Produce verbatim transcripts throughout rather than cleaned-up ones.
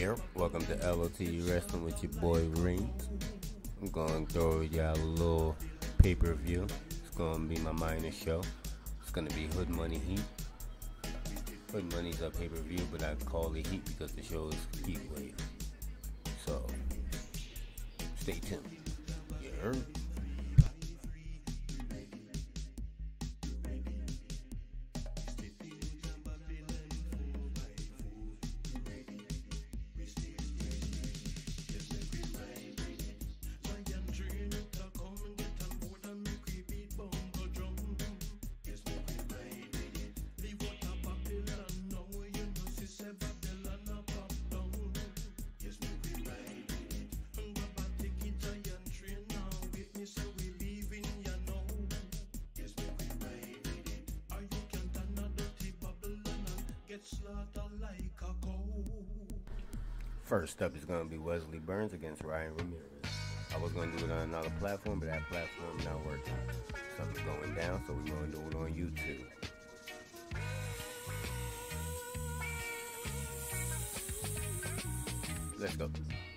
Yep, welcome to L O T E Wrestling with your boy Rings. I'm going to throw y'all a little pay-per-view. It's going to be my minor show. It's going to be Hood Money Heat. Hood Money's a pay-per-view, but I call it Heat because the show is Heat Wave. So, stay tuned. You heard? First up is going to be Wesley Burns against Ryan Ramirez. I was going to do it on another platform, but that platform not working. Something's going down, so we're going to do it on YouTube. Let's go.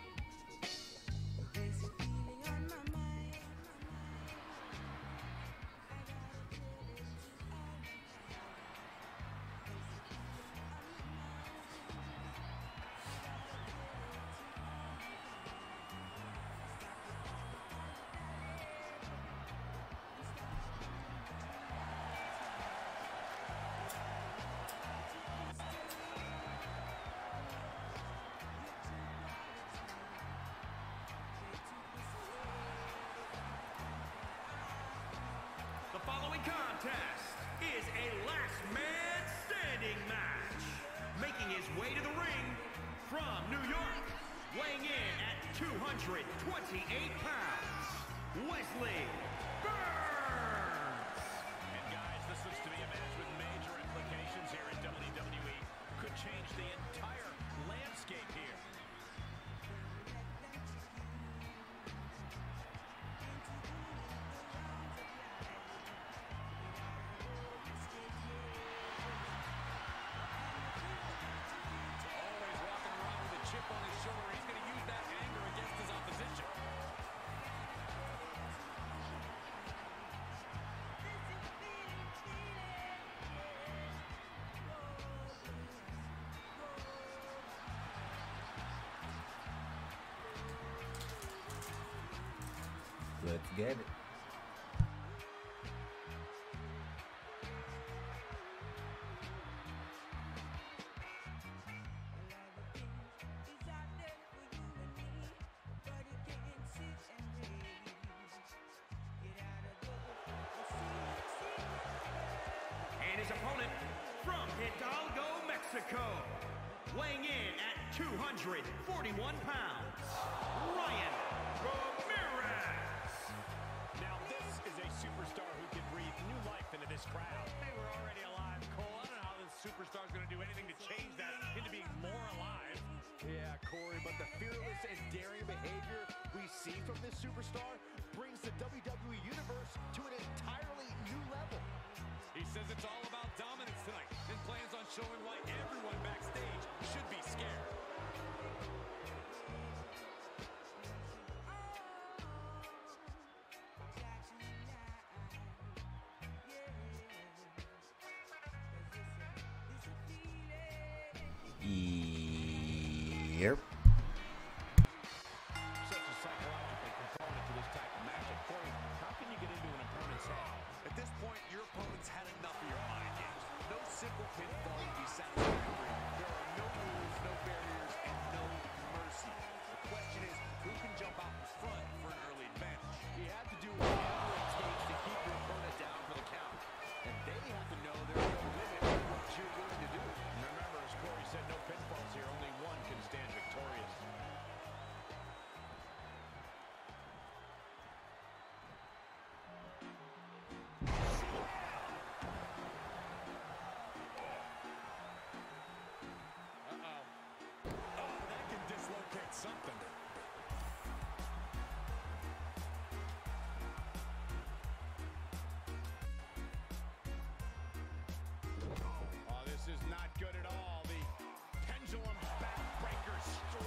The following contest is a last man standing match. Making his way to the ring from New York, weighing in at two hundred twenty-eight pounds, Wesley Burns. And guys, this looks to be a match with major implications here in W W E. Could change the entire landscape here. Let's get it. And his opponent from Hidalgo, Mexico, weighing in at two hundred forty-one pounds, Ryan Ramirez. Now this is a superstar who can breathe new life into this crowd. They were already alive, Cole. I don't know how this superstar is going to do anything to change that into being more alive. Yeah, Corey, but the fearless and daring behavior we see from this superstar brings the W W E Universe to an entirely new level. He says it's all about dominance tonight and plans on showing why everyone backstage should be scared. Yep. Such a psychological component to this type of matchup. Corey, how can you get into an opponent's head? At this point, your opponent's had enough of your mind games. No single pinfall would be satisfactory. There are no rules, no barriers, and no mercy. The question is, who can jump out in front for an early advantage? You have to do whatever it takes to keep your opponent down for the count. And they have to know there's no limit to what you're willing to do. And remember, as Corey said, no pinfalls here. Only one can stand victorious. Something. Oh, this is not good at all. The pendulum backbreaker strike.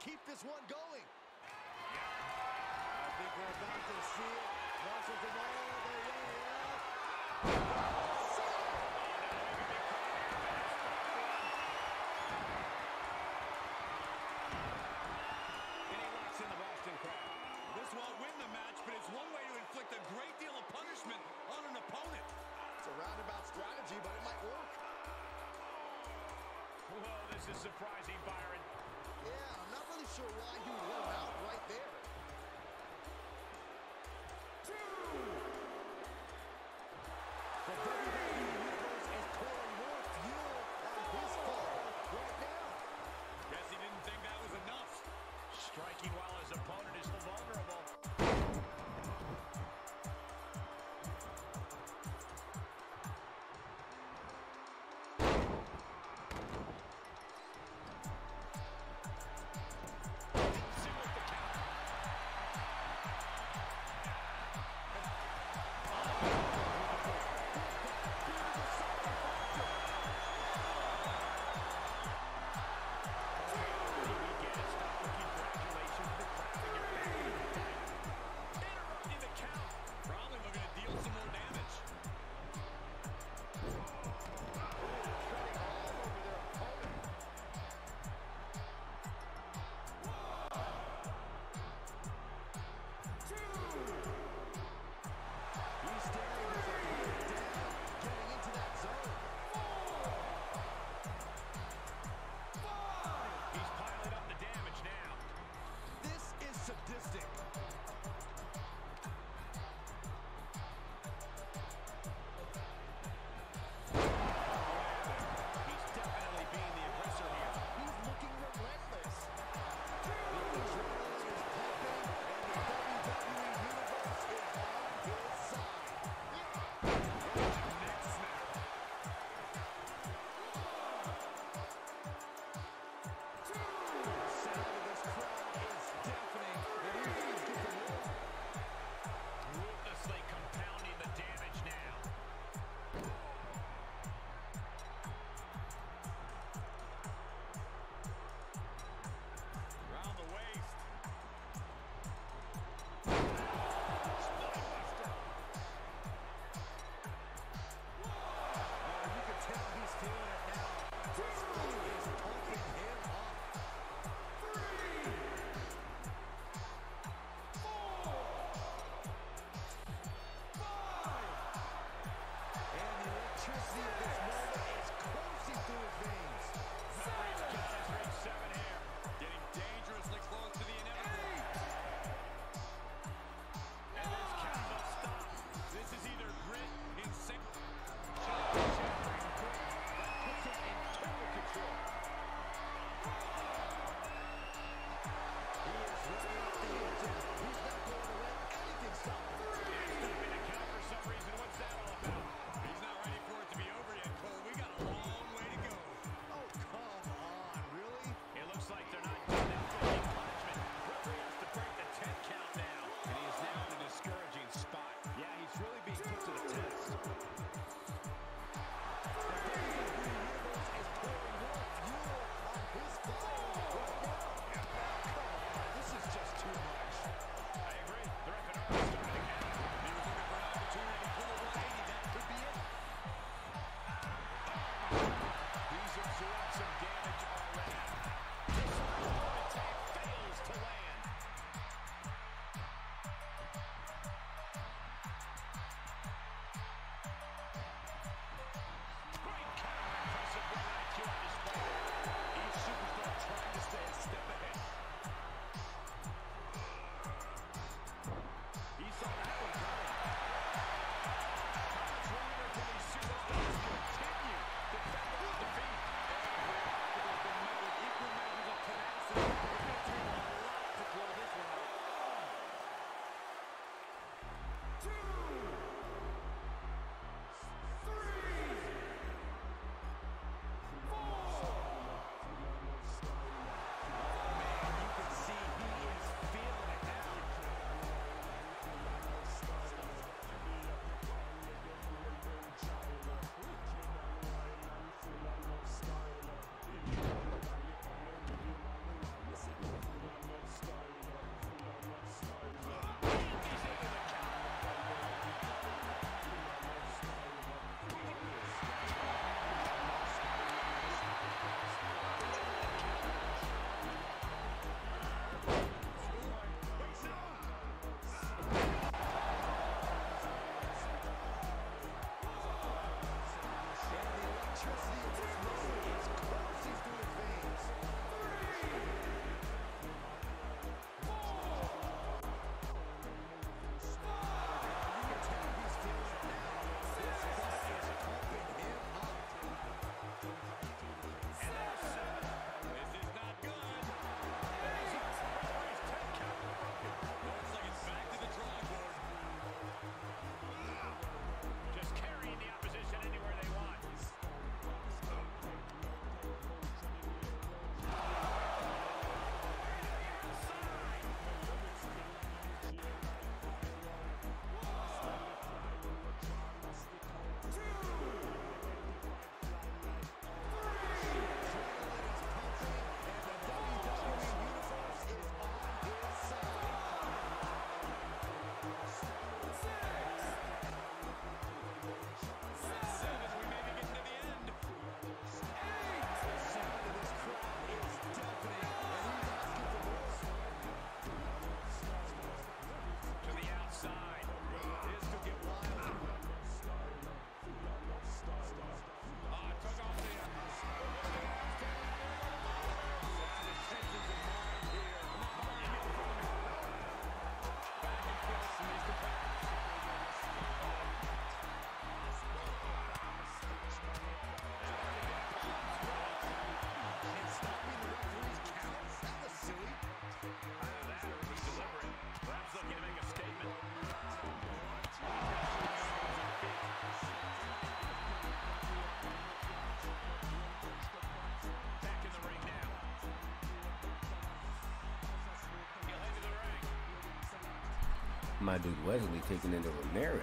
keep this one going. I think we're about to see it. Muscles them all the way up. And he locks in the Boston Crab. This won't win the match, but it's one way to inflict a great deal of punishment on an opponent. It's a roundabout strategy, but it might work. Whoa, this is surprising, Byron. Yeah, I'm not really sure why he would let him out right there. The W W E Universe is pouring more fuel on his fire right now. Guess he didn't think that was enough. Striking while his opponent is still vulnerable. Single the count. My dude Wesley taking into Ramirez.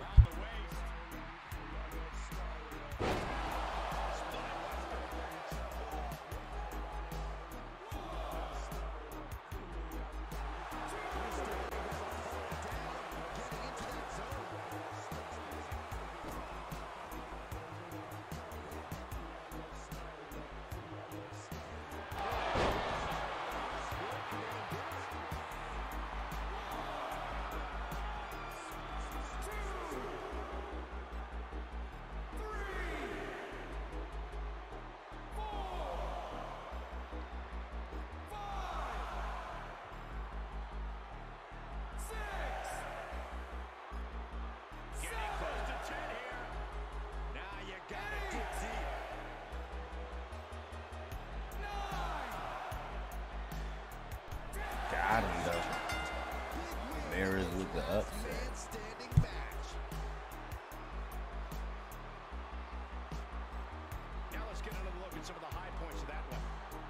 Got him though. Ramirez with the upset. Now let's get another look at some of the high points of that one.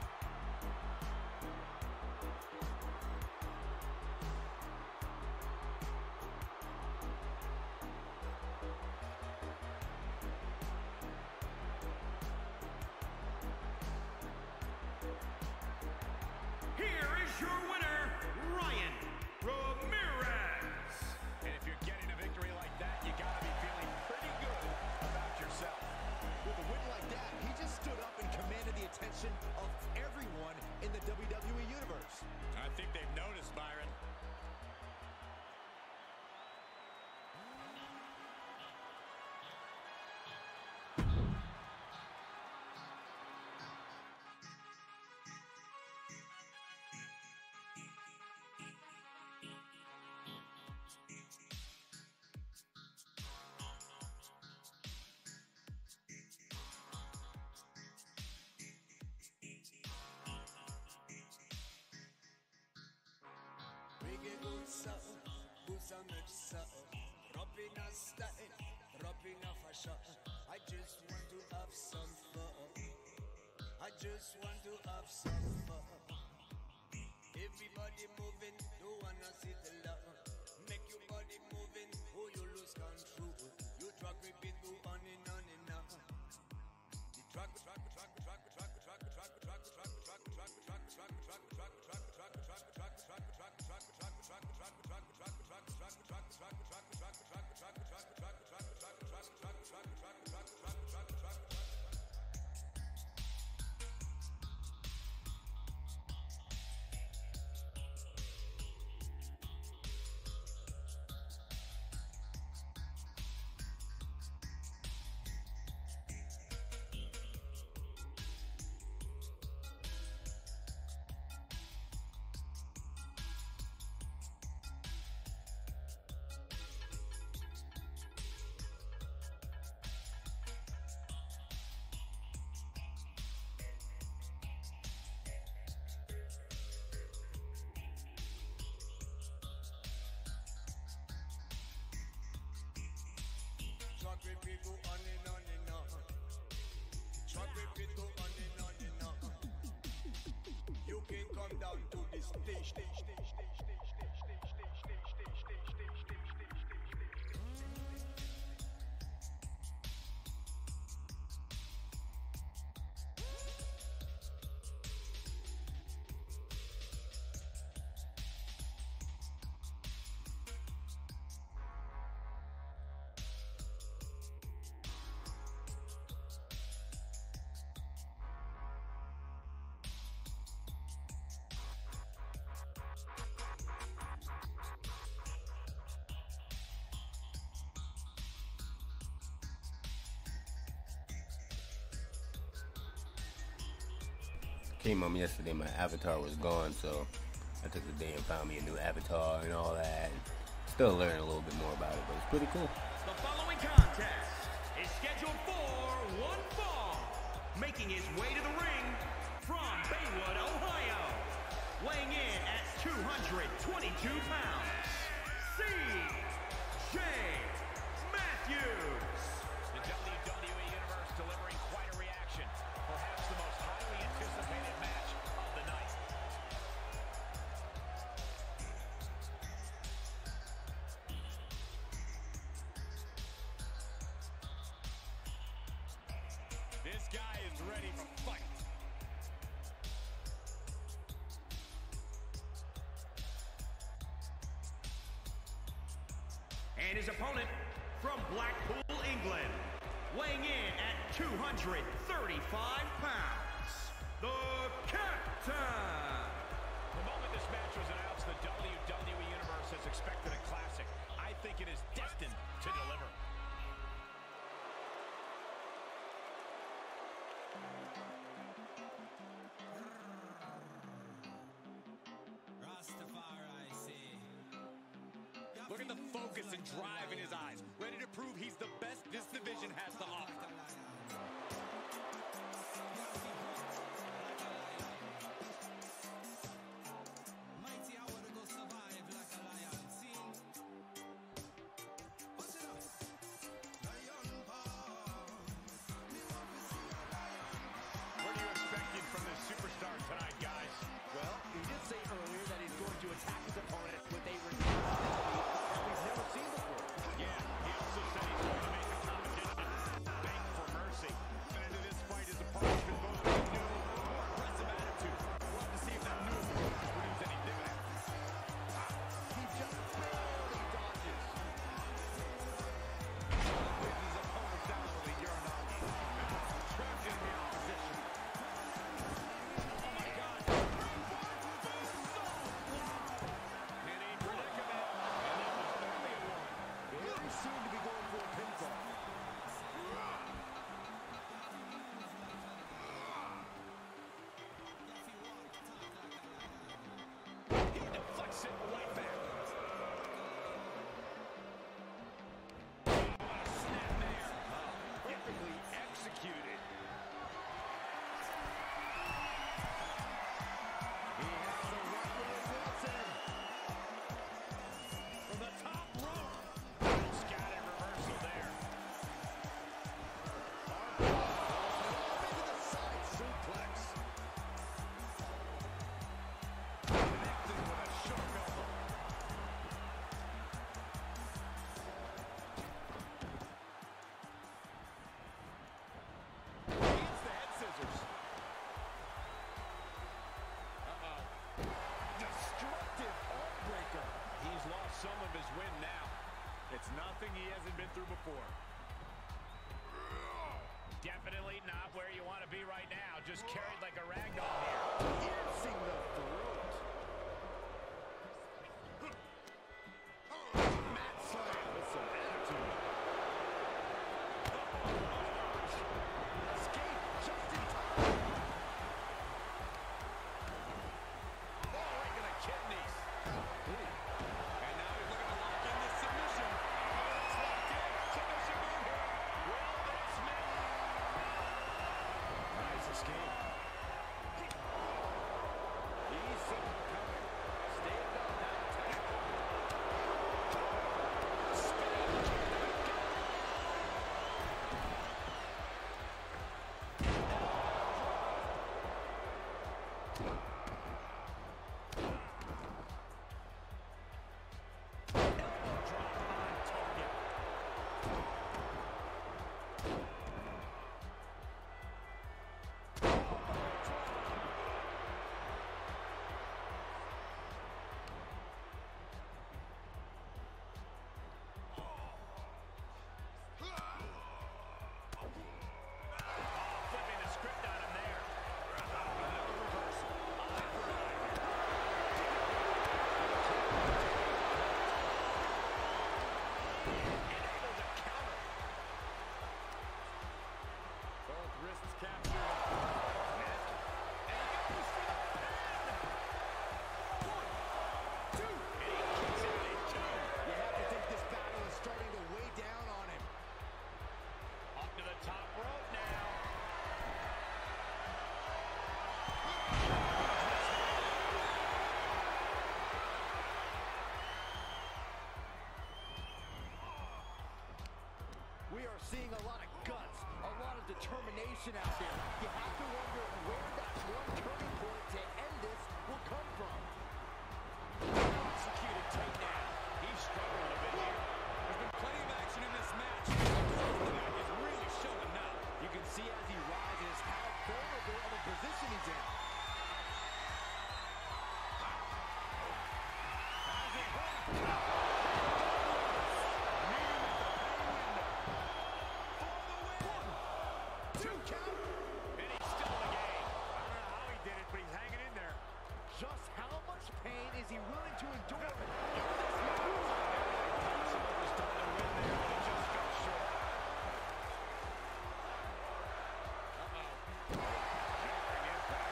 Here is your winner, Ryan Ramirez. And if you're getting a victory like that, you gotta be feeling pretty good about yourself. With a win like that, he just stood up and commanded the attention of everyone in the W W E Universe. I think they've noticed, Byron. Biggie Boosa, Boosa Mixa, rubbing a style, rubbing a fashion. I just want to have some fun. I just want to have some fun. Everybody moving, don't wanna sit alone. Make your body moving, or you lose control. You drag repeat, go on and on and on. The drag, drag, drag, drag, drag, drag, drag, drag, drag, drag, drag, drag, drag, drag, drag, drag, drag, drag, drag, Truck repeat go on and on and on. Truck repeat go on and on and on. You can come down to the stage, stage, stage, stage, stage, stage, stage, stage, stage, stage, stage, stage, stage, Came home yesterday, my avatar was gone, so I took the day and found me a new avatar and all that. Still learning a little bit more about it, but it's pretty cool. The following contest is scheduled for one fall. Making his way to the ring from Baywood, Ohio. Weighing in at two hundred twenty-two pounds, C J Matthews. The W W E Universe delivering quite a reaction. Perhaps the most highly anticipated match of the night. This guy is ready to fight. And his opponent from Blackpool, England, weighing in at two hundred thirty-five pounds, the Captain. The moment this match was announced, the W W E Universe has expected a classic. I think it is destined to deliver. Look at the focus and drive in his eyes. Ready to prove he's the best this division has to offer. What are you expecting from this superstar tonight, guys? Well, he did say earlier that he's going to attack his opponent with a ridiculous that we've never seen before. Yeah, he also said he's going to make the competition beg for mercy. And into this fight, his opponent's been both a new, more aggressive attitude. We'll have to see if that new approach produces any dividends. He just barely dodges. Brings his opponent down with a urinagi. Trapped in the opposition. Oh my God. In a predicament. And that was barely a one. Very soon to be going for a pinfall. He deflects it right back. Oh, what a snap there. Perfectly executed. He has the right with Wilson. From the top rope. Scattered reversal there. Into the side suplex. Connected with a sharp elbow. Hits the head scissors. Uh-oh. Destructive arm breaker. He's lost some of his wind now. It's nothing he hasn't been through before. Definitely not where you want to be right now. Just carried like a ragdoll here. Piercing the throat. Mat slam with some attitude. Escape just in time. Oh, right to the kidneys. And now he's looking to lock in this submission. Oh, it's locked in. Submission move here. Will this make? Nice escape. He's seen it coming. Stand up now. Spinning kick to the gut. Elbow drop on target. Flipping the script on him there. Another reversal. Eye for eye. Able to counter. Both wrists captured. Net. And he goes for the pin. One, two. And he kicks out at two. You have to think this battle is starting to weigh down on him. Up to the top rope now. We are seeing a lot of guts, a lot of determination out there. You have to wonder where that one turning point to end this will come from. Executed takedown. He's struggling a bit here. There's been plenty of action in this match. Something that is really showing now. You can see as he rises Two count. And he's still in the game. I don't know how he did it, but he's hanging in there. Just how much pain is he willing to endure? Possible to start to win there, but he just fell short. Uh-oh. Jarring impact.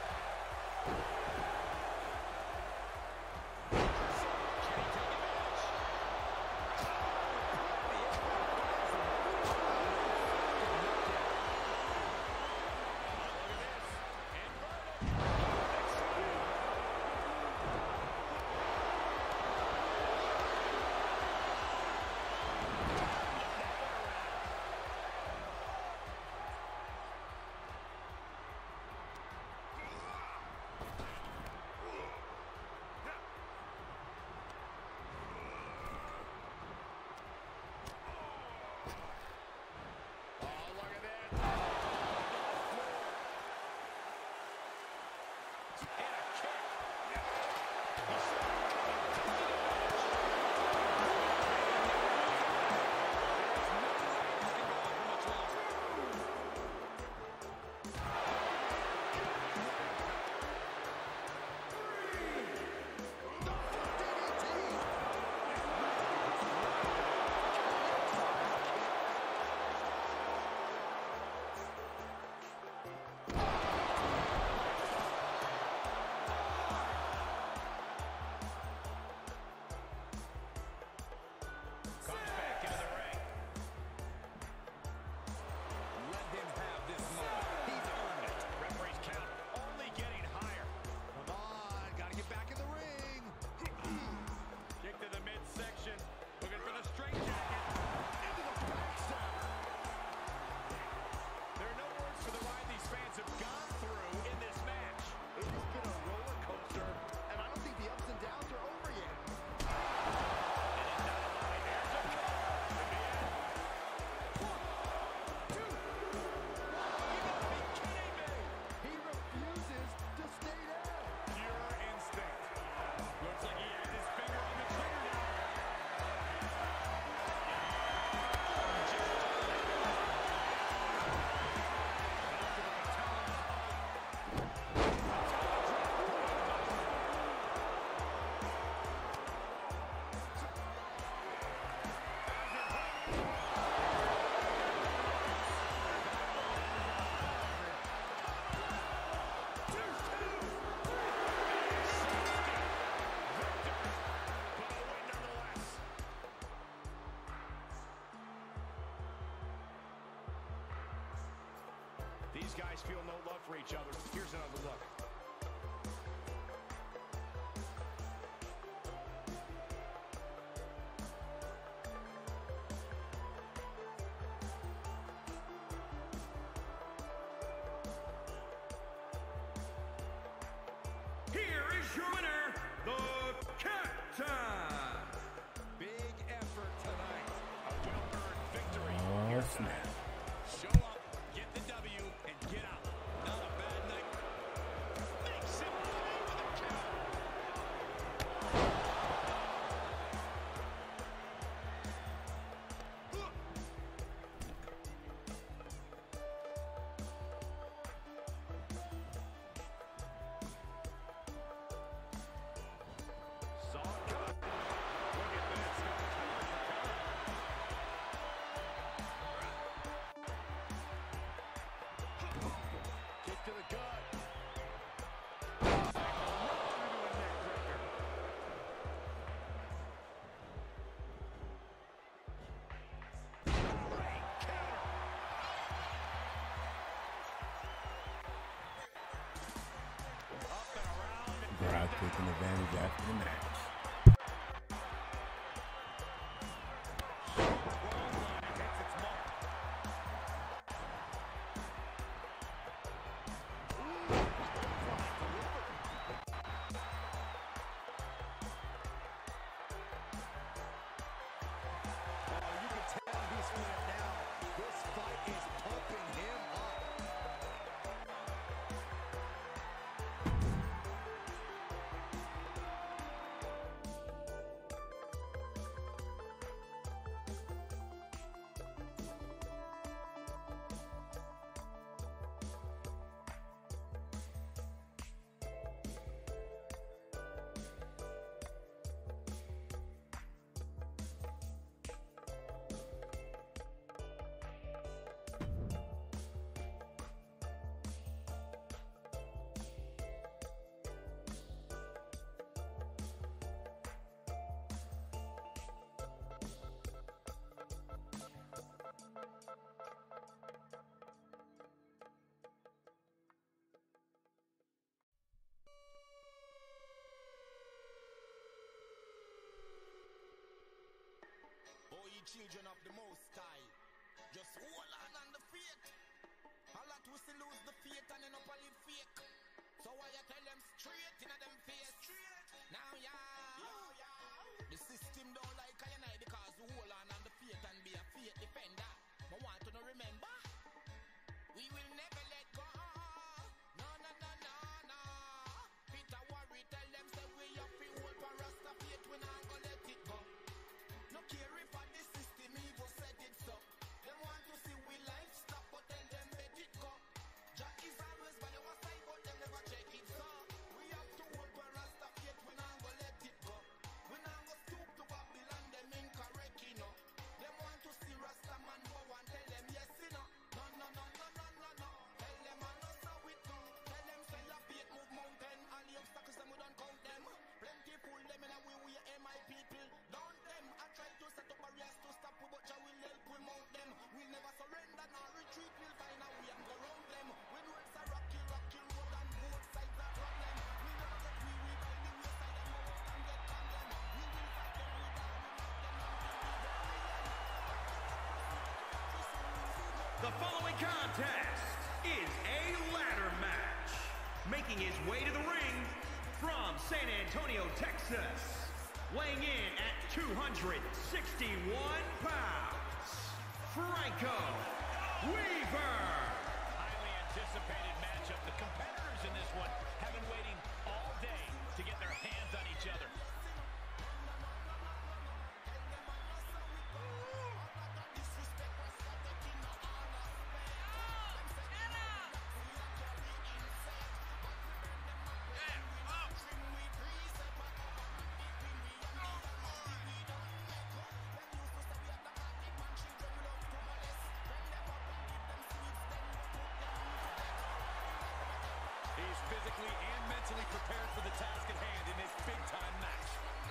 Can he take advantage? These guys feel no love for each other. Here's another look. Here is your winner, the Captain. Big effort tonight. A well-earned victory. Oh, snap. Show up, get the W, and get out. Not a bad night. Makes him pay with a count. Saw it coming. Look at this. Kick to the gut. Brock taking advantage after the match. You can tell he's feeling it now. This fight is pumping him up. ye children of the Most High. Just hold on on the faith. A lot we still lose the faith and end up a live fake. So why you tell them straight in them face? Now yeah, the system don't like I and I because we hold on on the faith and be a faith defender. But want to know remember, we will never let go. No, no, no, no, no. Peter worry tell them say we have to hold for Rasta faith, we not gonna let it go. No care if for the system evil said it so. They want to see we life stop, but tell them let it go. Jah is always by our side, but they never check it so. We have to hold for Rasta faith, we not gonna let it go. We not gonna stoop to Babylon, them incorrect, you know. They want to see Rasta man go and tell them yes, you know. No, no, no, no, no, no, no. Tell them I know so we do. Tell them say your faith move mountain. All the obstacles them we don't count them. Plenty fool them in a way we are my people. Don't them. I try to set up barriers to stop we, but Jah will help we mount them. We'll never surrender nor retreat. We'll find a way and go round them. We know it's a rocky, rocky road and both sides are problem. We never get we we by the wayside and mount and get on them. We will fight them with our we mount them and The following contest is a ladder match. Making his way to the ring from San Antonio, Texas, weighing in at two hundred sixty-one pounds, Franco Weaver. Highly anticipated matchup. The competitors in this one have been waiting all day to get their hands on each other. He's physically and mentally prepared for the task at hand in this big-time match.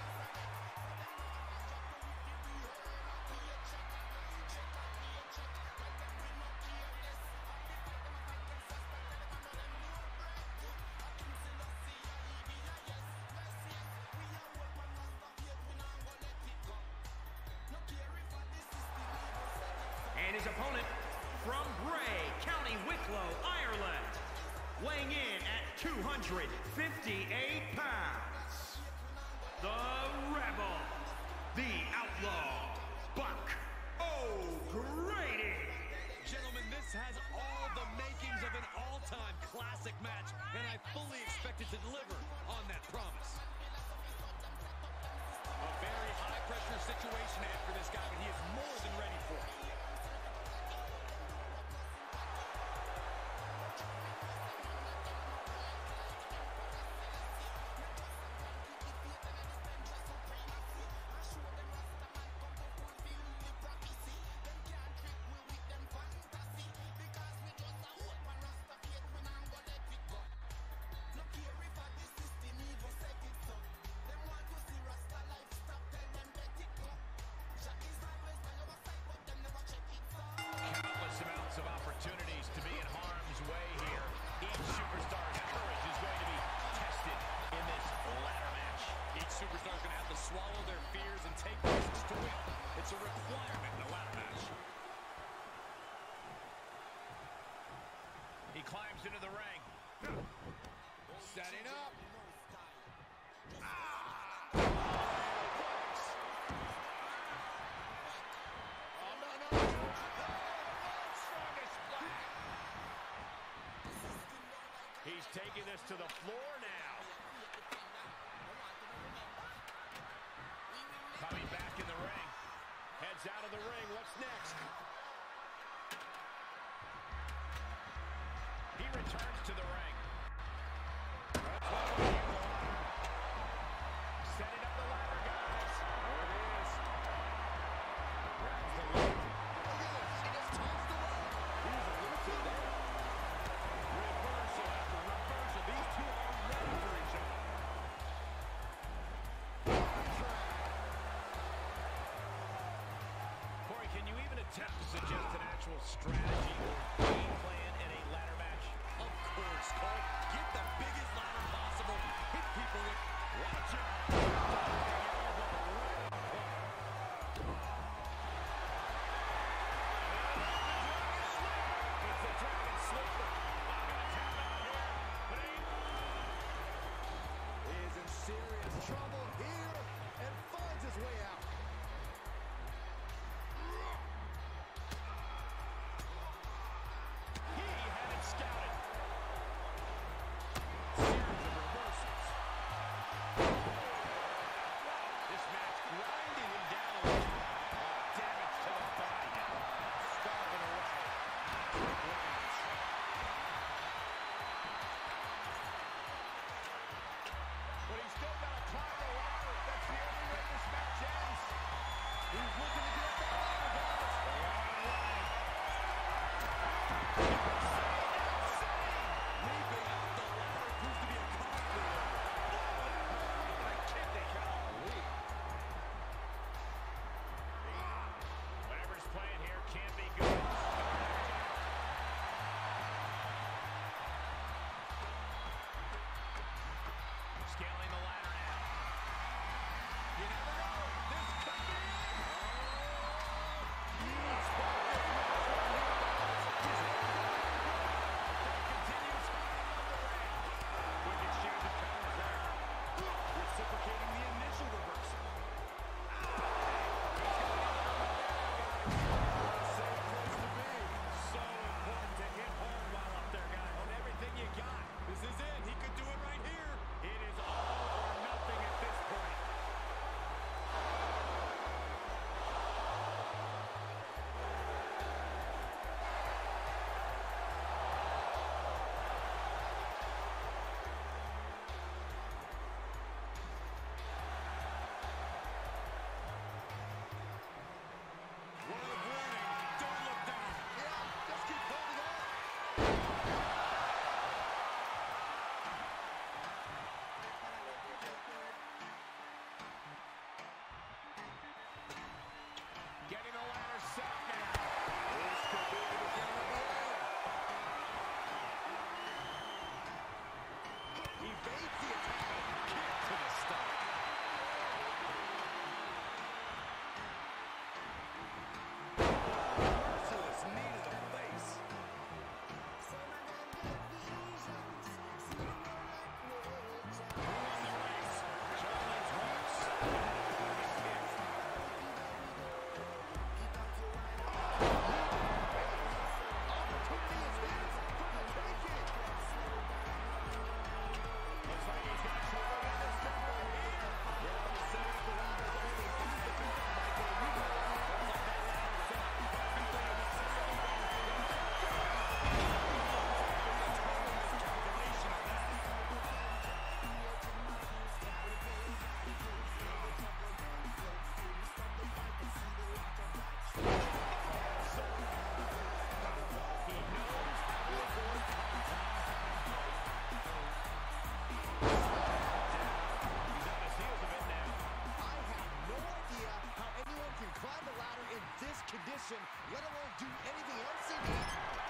And his opponent from Bray, County Wicklow, Ireland, weighing in at two hundred fifty-eight pounds, the Rebel, the Outlaw, Buck O'Grady. Gentlemen, this has all the makings of an all-time classic match, and I fully expect it to deliver on that promise. A very high-pressure situation ahead for this guy, but he is more than ready for it. Countless amounts of opportunities to be in harm's way here. Each superstar's courage is going to be tested in this ladder match. Each superstar is going to have to swallow their fears and take risks to win. It's a requirement in a ladder match. He climbs into the ring. Setting up. He's taking this to the floor now. Coming back in the ring. Heads out of the ring. What's next? He returns to the ring. Setting up the ladder, guys. There it is. Grabs the rope. Look at this. He just tossed the rope. He was a little too there. Reversal after reversal. These two are ready for each other. Corey, can you even attempt to suggest an actual strategy or game plan in a ladder match? Of course, Cole. Get the biggest ladder possible. Hit people with... Watch out. position, let alone do anything else he needs.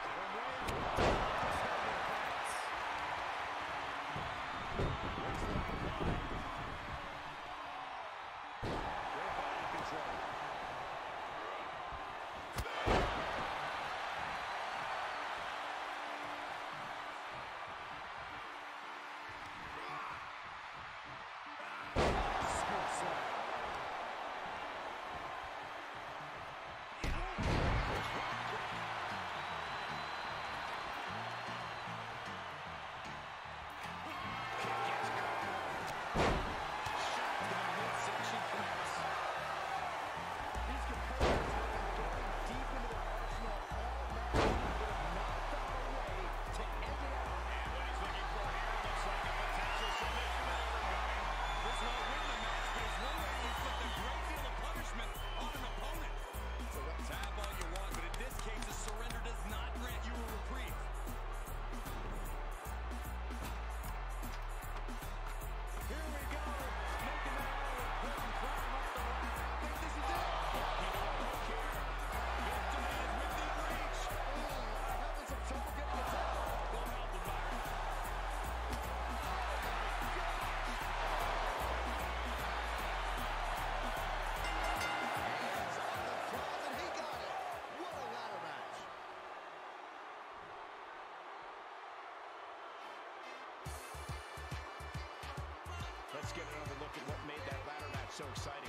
Let's get another look at what made that ladder match so exciting.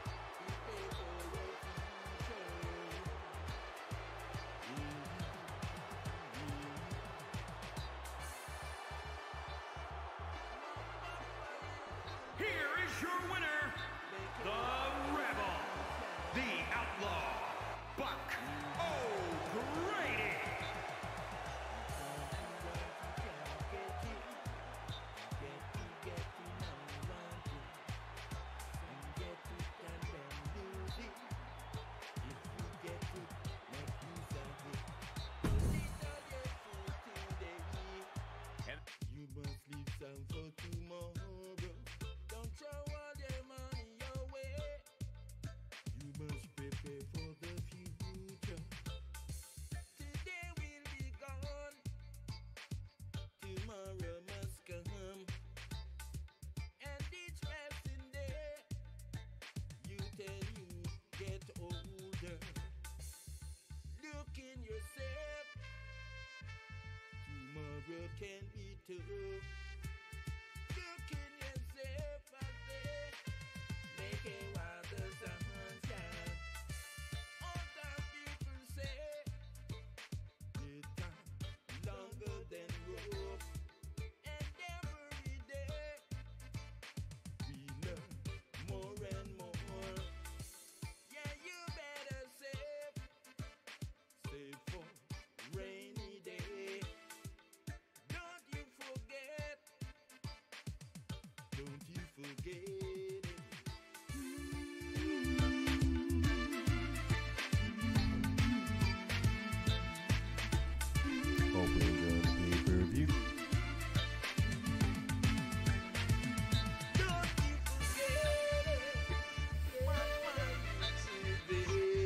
Here is your winner, the Rebel, the Outlaw, Buck O'Grady. You must leave some for tomorrow. Don't throw all your money your way. You must prepare for the future. Today will be gone. Tomorrow must come. And each passing day, you tell you get older. Look in yourself. Tomorrow can be tough. Look in yourself, I say. Make it while the sun shines. All time people say, the time longer than rope. And every day, we learn more and more. Yeah, you better save. Save for rainy day. Don't you forget. Don't you forget it. Hope you enjoyed the pay-per-view. Don't you forget it. What one should be.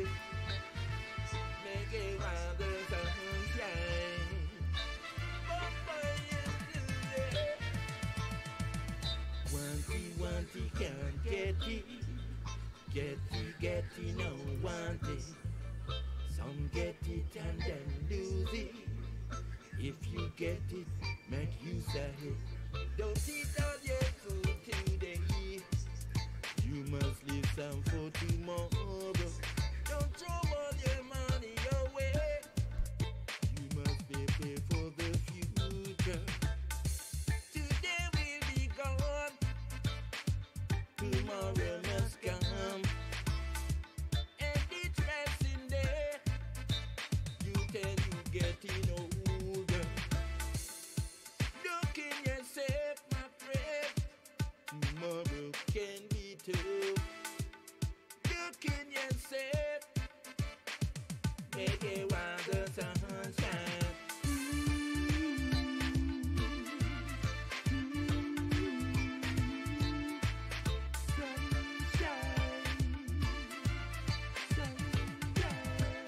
Make it while the sun shines. What one you do it. Wanty, wanty, can't get it. Get it, get it, no want it. Some get it and then lose it. If you get it, make use of it. Don't eat all your food today. You must leave some for tomorrow. Don't throw all your money away. You must prepare for the future. Today will be gone. Tomorrow must come. And each passing day, you tell you getting older. Look in yourself, my friend. Tomorrow can be tough. Look in yourself. Make it while the sun shines. Sunshine, sunshine.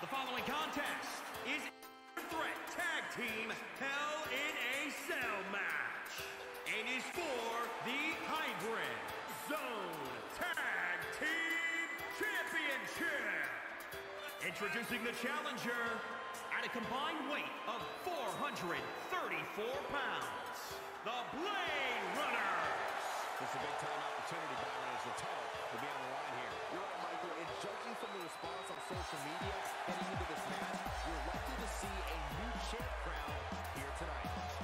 following contest is a threat tag team Hell in a Cell match and is for the Hybrid Zone Tag Team Championship. Introducing the challenger at a combined weight of four hundred thirty-four pounds, the Blade Runners. It's a big-time opportunity, Byron, as the title will be on the line here. You're right, Michael, and judging from the response on social media heading into this match, you're likely to see a new champ crowned here tonight.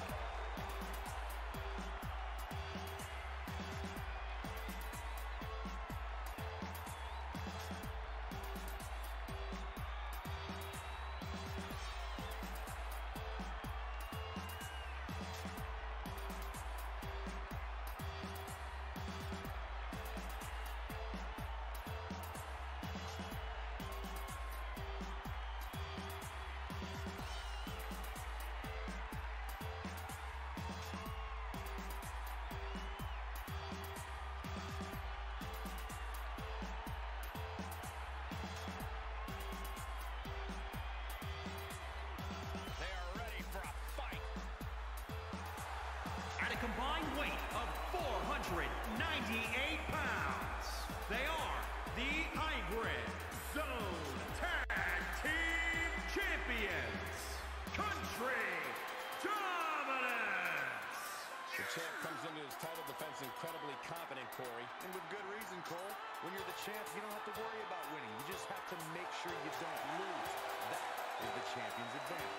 At a combined weight of four hundred ninety-eight pounds, they are the Hybrid Zone Tag Team Champions, Country Dominance. The champ comes into his title defense incredibly confident, Corey. And with good reason, Cole. When you're the champ, you don't have to worry about winning. You just have to make sure you don't lose. That is the champion's advantage.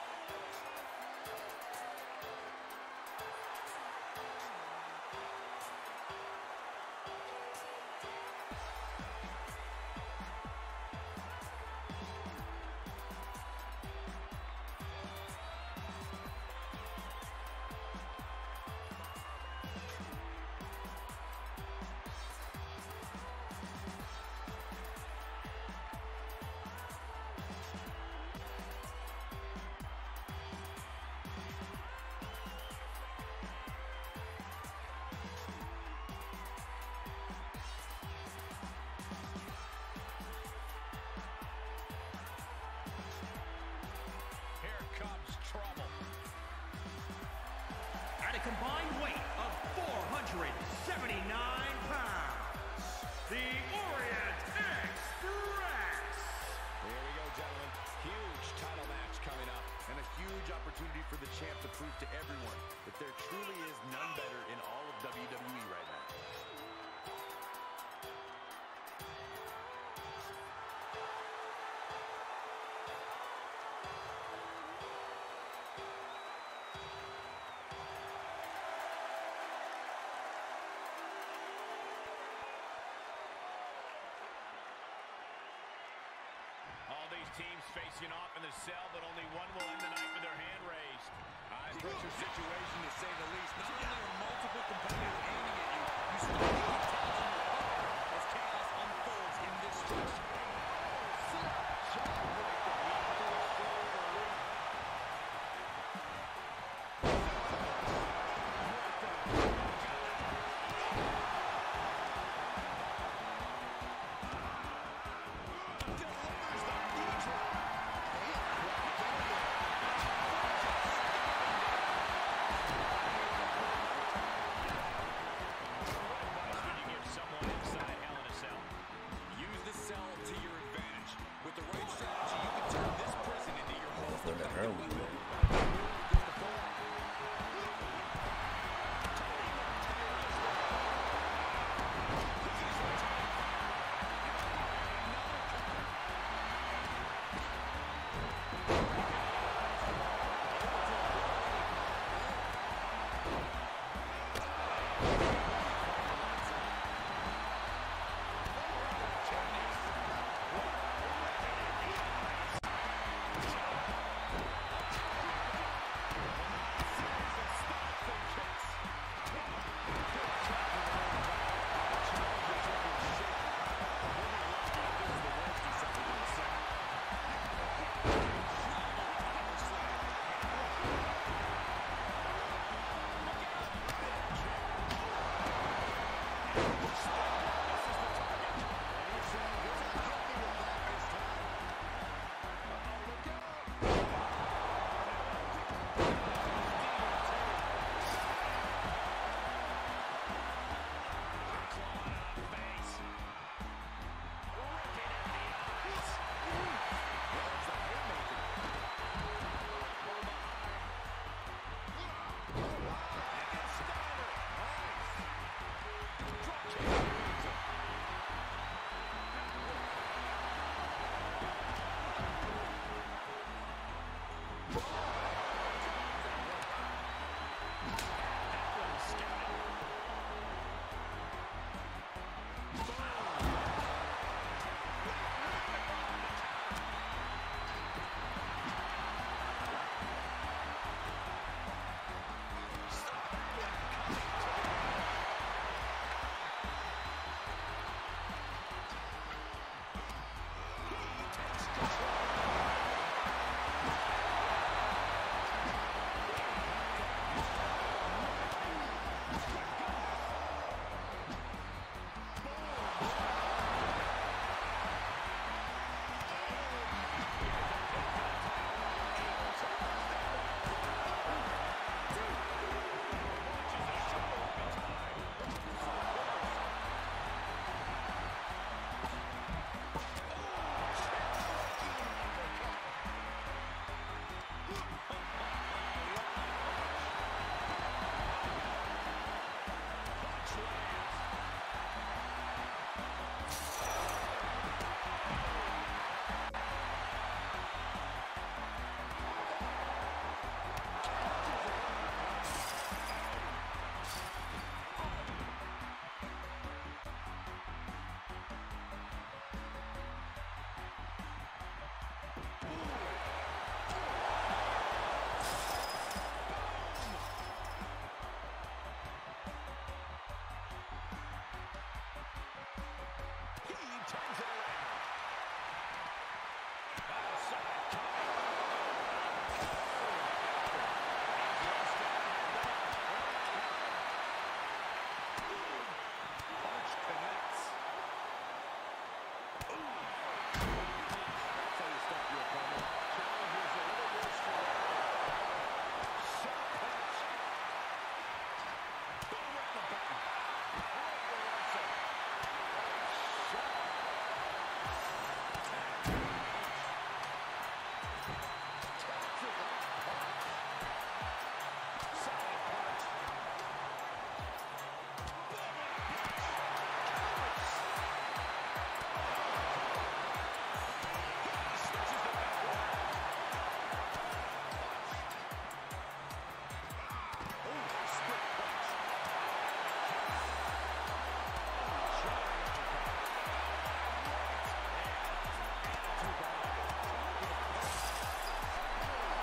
At a combined weight of four hundred seventy-nine pounds, the Orient Express. Here we go, gentlemen. Huge title match coming up. And a huge opportunity for the champ to prove to everyone that there truly is none better in all of W W E right now. All these teams facing off in the cell, but only one will end the night with their hand raised. High pressure situation to say the least. Not only are multiple competitors aiming at you, you still need to tell them your power as chaos unfolds in this stretch.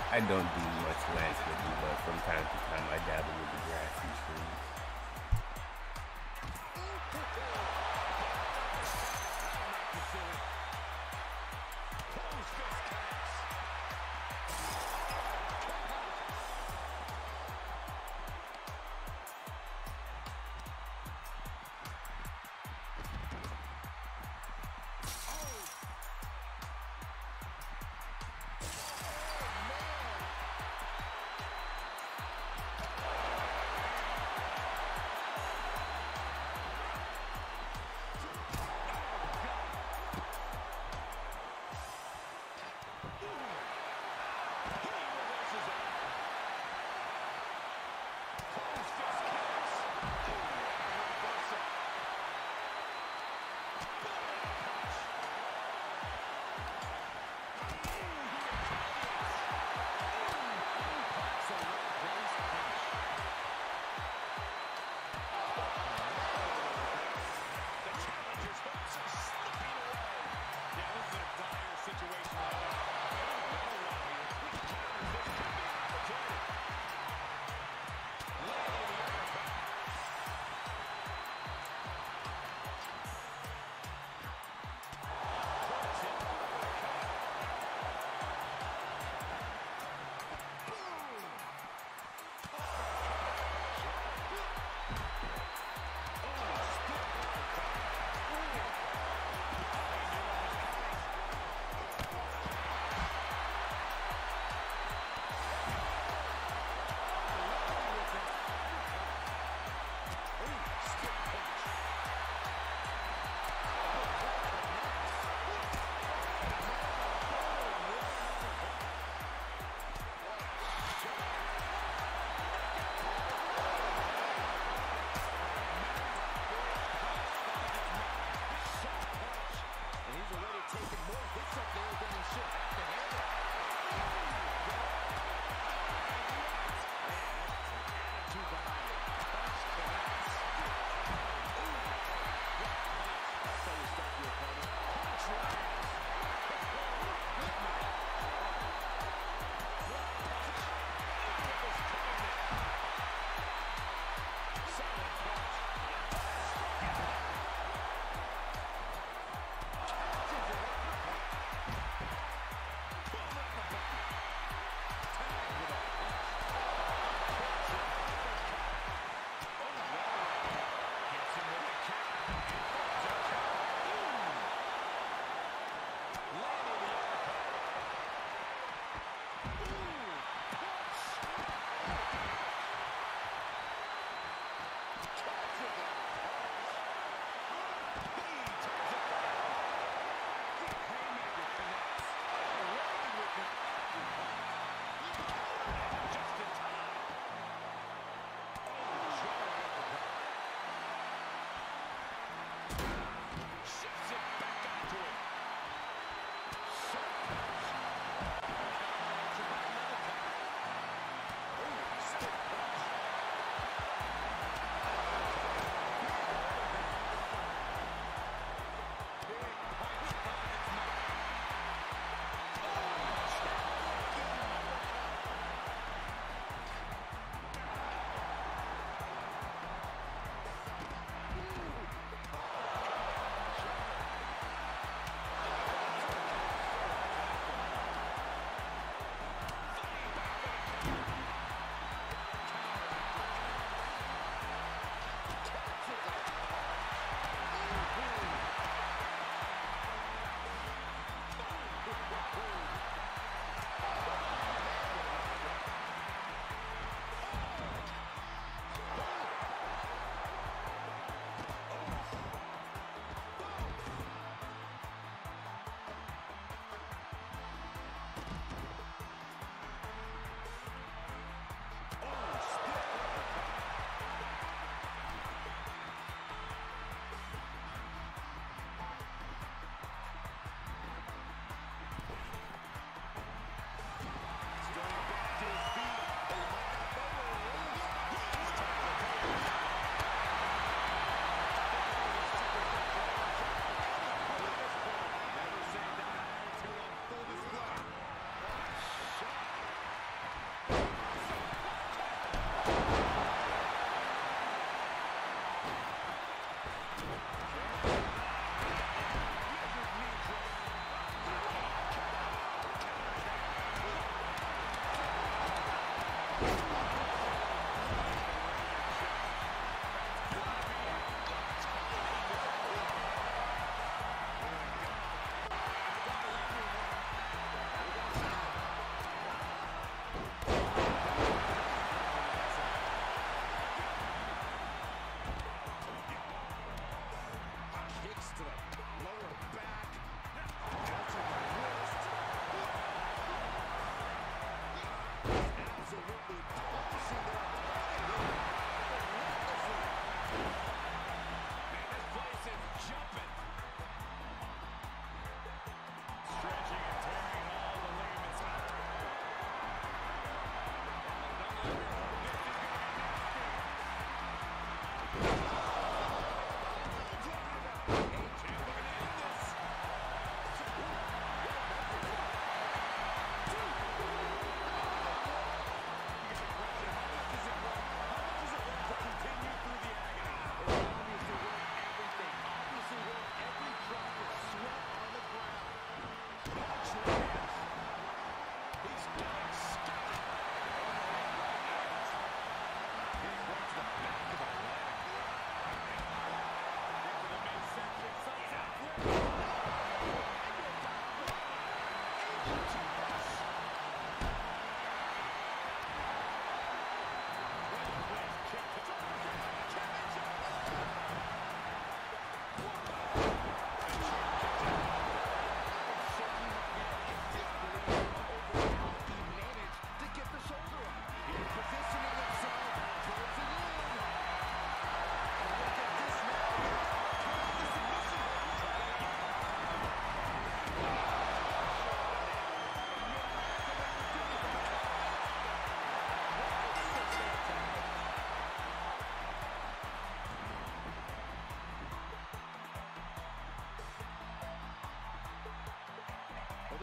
I don't do much landscaping, but from time to time I dabble with the grass and trees.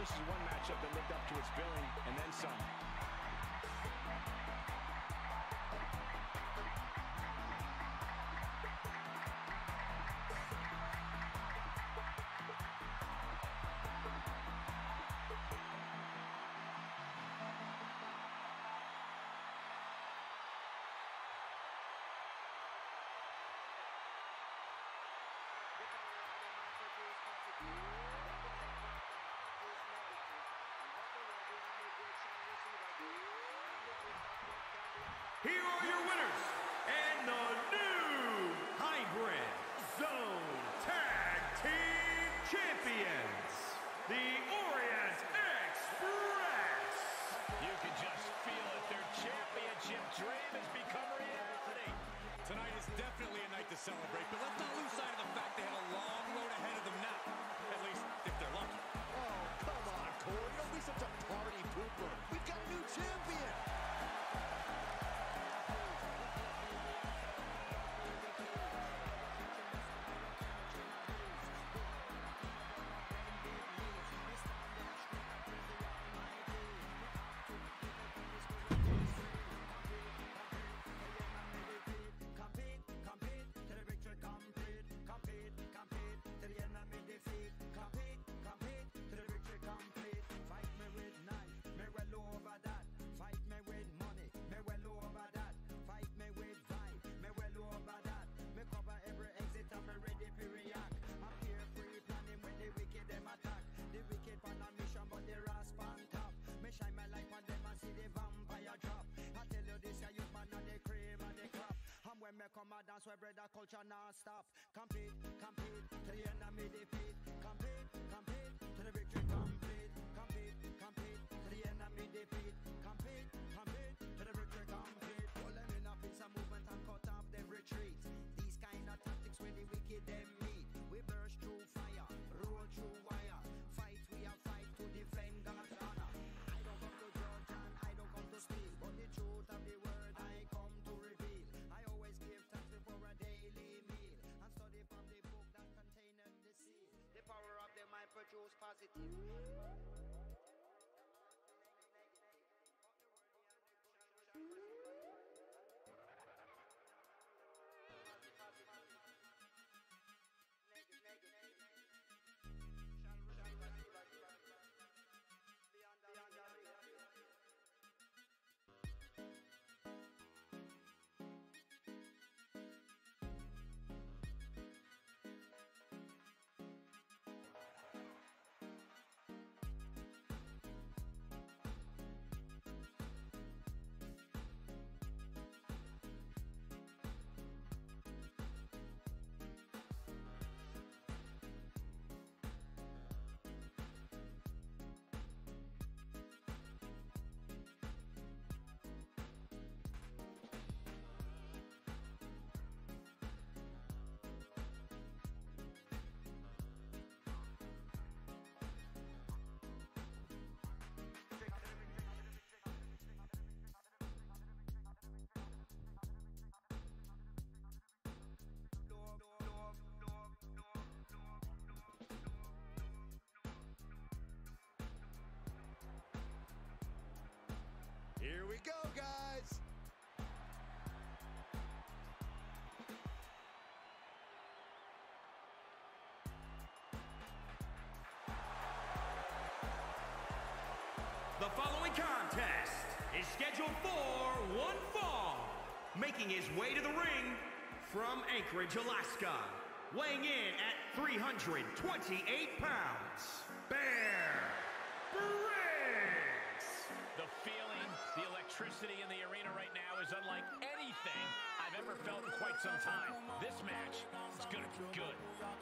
this is one matchup that lived up to its billing and then some. Here are your winners, and the new Hybrid Zone Tag Team Champions, the Orient Express. You can just feel it. Their championship dream has become reality. Tonight is definitely a night to celebrate, but let's not lose sight of the fact they have a long road ahead of them now, at least if they're lucky. Oh, come on, Corey. Don't be such a party pooper. We've got a new champion. When me come a dance where brother culture not stop. Compete, compete, to the end of me defeat. Compete, compete, to the victory complete. Compete, compete, to the end of me defeat. Compete, compete, to the victory complete. Pull them in a piece of movement and cut off the retreat. These kind of tactics where the wicked them meet. We burst through fire, roll through wire. Fight, we are fight to defend God's honor. I don't come to judge and I don't come to steal, but the truth of the word I come to reveal. I always give thanks before a daily meal and study from the book that containeth the seal. The power of the mind produce positive. Here we go, guys. The following contest is scheduled for one fall. Making his way to the ring from Anchorage, Alaska, weighing in at three hundred twenty-eight pounds, Bear Briggs. The feeling, the electricity in the arena right now is unlike anything I've ever felt in quite some time. This match is gonna be good.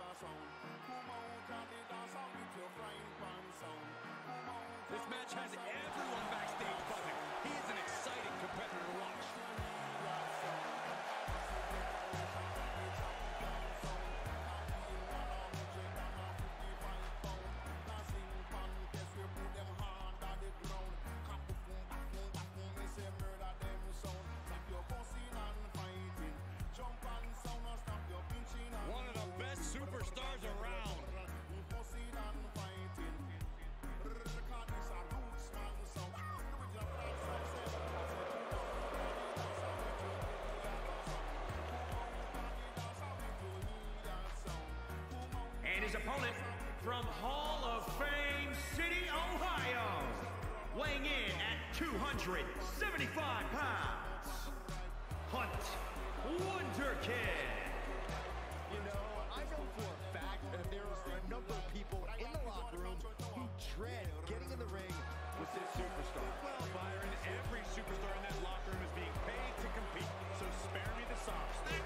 This match has everyone backstage buzzing. He is an exciting competitor to watch. One of the best superstars around. his opponent from Hall of Fame City, Ohio, weighing in at two hundred seventy-five pounds, Hunt Wonderkid. You know, I know for a fact that there are a number of people in the locker room who dread getting in the ring with this superstar. Well, Byron, every superstar in that locker room is being paid to compete, so spare me the sob story.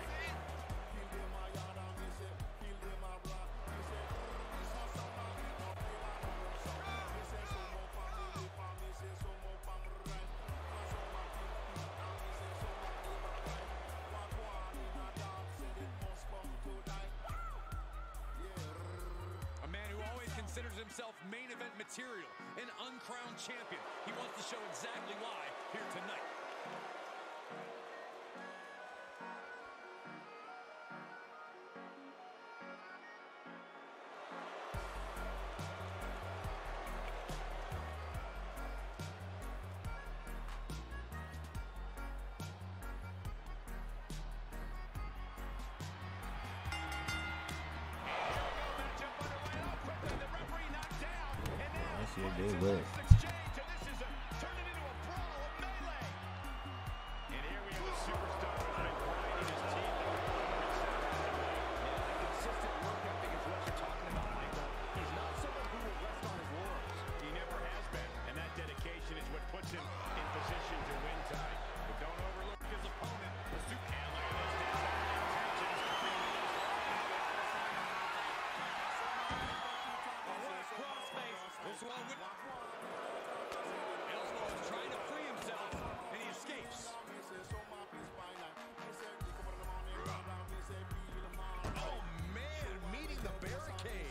A man who always considers himself main event material, an uncrowned champion. He wants to show exactly why here tonight. That shit did look. Puts him in position to win tonight. But don't overlook his opponent. The suit can look at this. Crossface. This one with Ellsworth is trying to free himself, and he escapes. Oh man, meeting the barricade.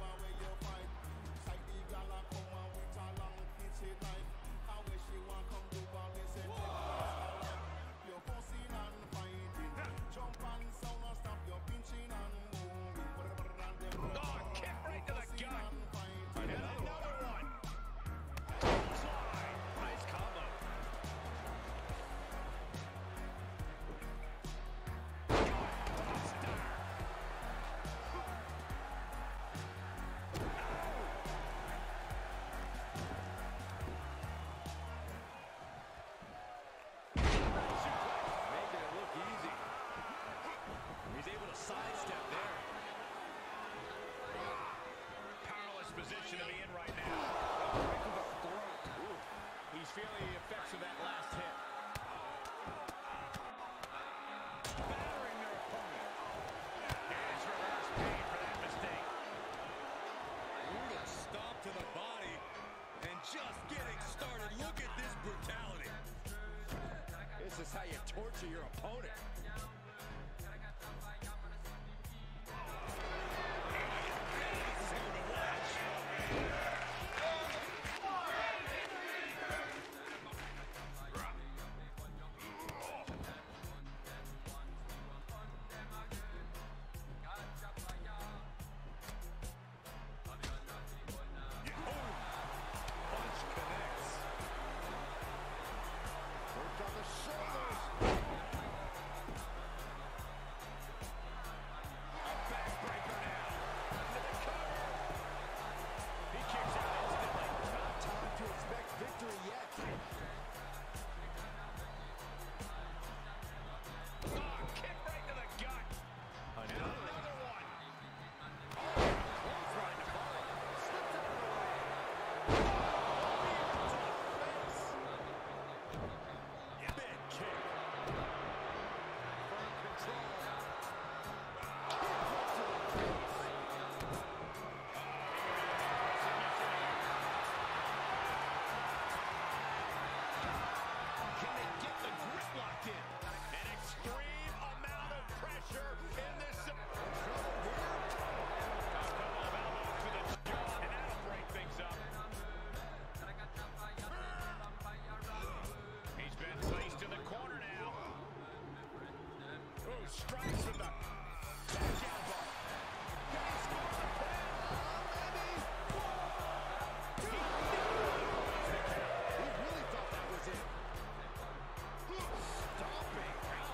Sidestep there. Powerless position to be in right now. Right to the throat. Ooh. He's feeling the effects of that last hit. Battering their opponent. Here's reverse pain for that mistake. Brutal stomp to the body, and just getting started. Look at this brutality. This is how you torture your opponent.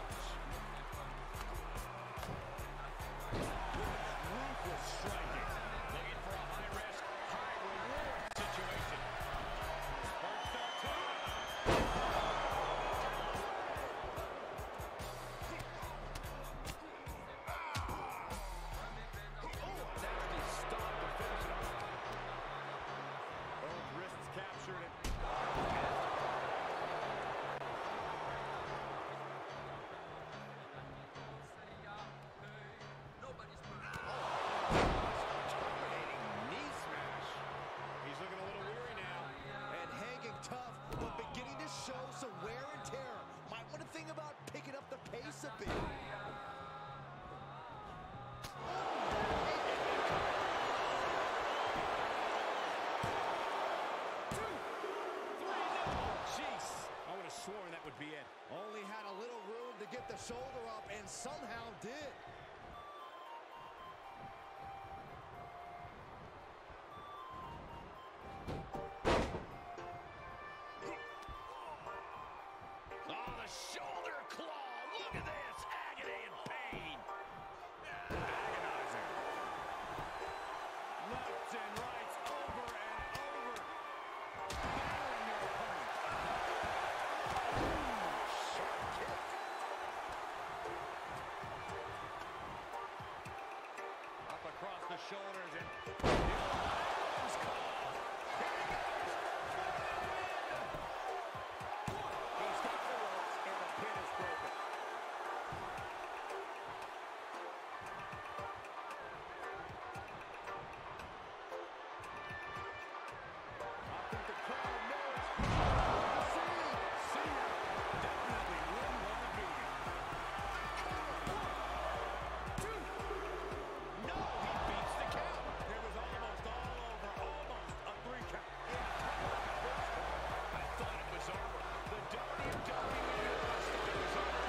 Striking. recipe. Sworn that would be it. Only had a little room to get the shoulder up and somehow did. Oh, the shoulder claw. Look at this. Agony and pain. Agonizing. Left and right, over and over. Battering their opponent. Sharp kick. Up across the shoulders and the arms call. Here he goes. He's got the ropes and the pin is broken. I think the crowd knows. See, see, definitely wouldn't want to be here. Two. No, he beats the count. It was almost all over, almost a three count. I thought it was over. The W W E Universe thought it was over.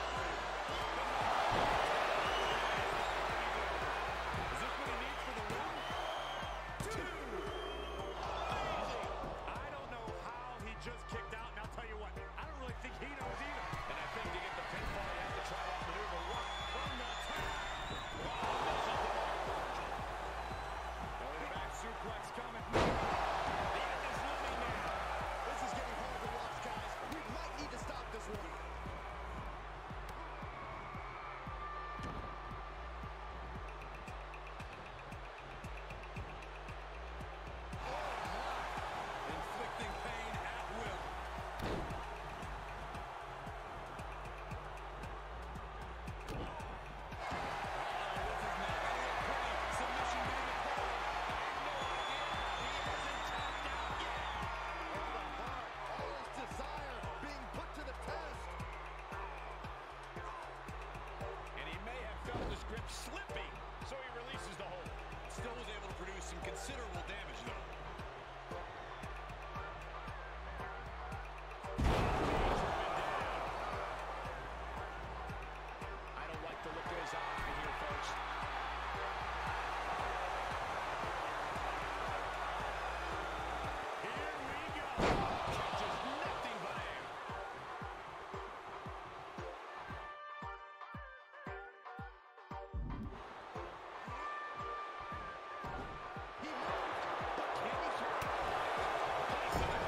Is this what he needs for the win? Two. Amazing. I don't know how he just kicked out, and I'll tell you what, I don't really think he knows either. And I think to get the pinfall, he has to try that maneuver one from the top. Oh, misses the mark. Belly to back suplex coming. The end is looming now. This is getting hard to watch, guys. We might need to stop this one. Inflicting pain at will. Uh-oh, this is not going to look pretty. Submission being applied. I have no idea. He hasn't tapped out yet. All the heart, all his desire being put to the test. And he may have felt his grip slipping, so he releases the hold. Still was able to produce some considerable damage, though. I don't like the look in his eye here, folks. Here we go. Catches nothing but air. He moved, but can he turn? Place it.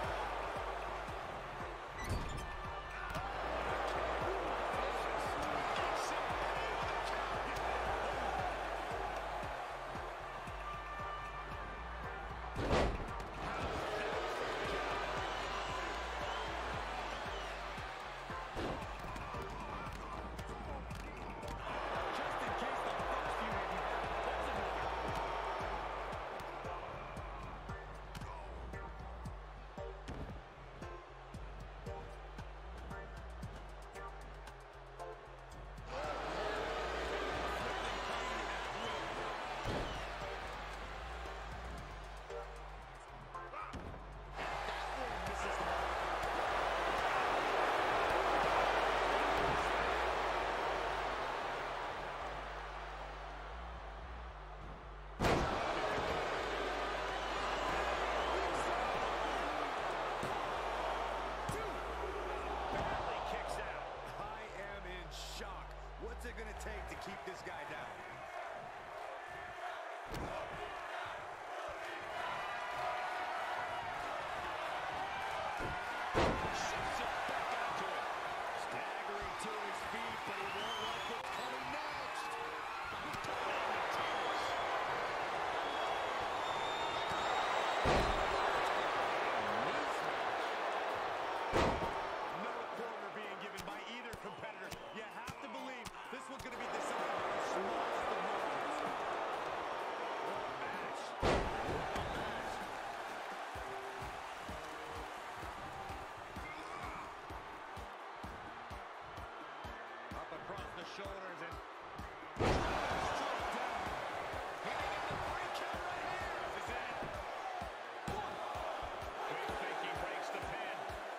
Just in case the first few didn't hurt, there's another. Inflicting pain at will. That one misses the mark. Barely kicks out. I am in shock. What's it going to take to keep this guy down? Shifts it back out to him. Staggering to his feet, but he won't like what's coming next. No quarter being given by either competitor. You have to believe this one's going to be decided by the smallest of margins. What a match. What a match. shoulders and straight down. Hitting in the free count right here. This is it. One. Quick thinking breaks the pin.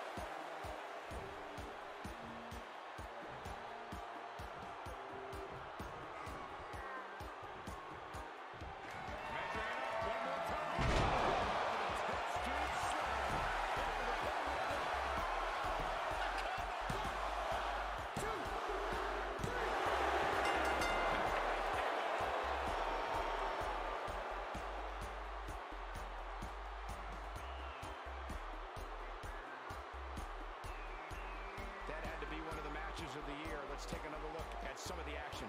Measuring up one more time. Touchdown slam. That had to be one of the matches of the year. Let's take another look at some of the action.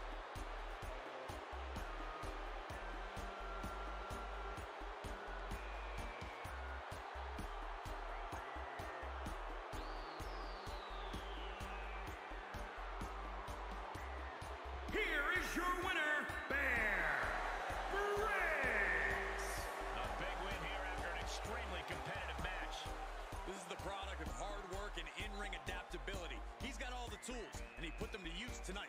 Here is your winner, Bear Briggs. A big win here after an extremely competitive match. This is the product of hard work and in-ring adaptability. He's got all the tools, and he put them to use tonight.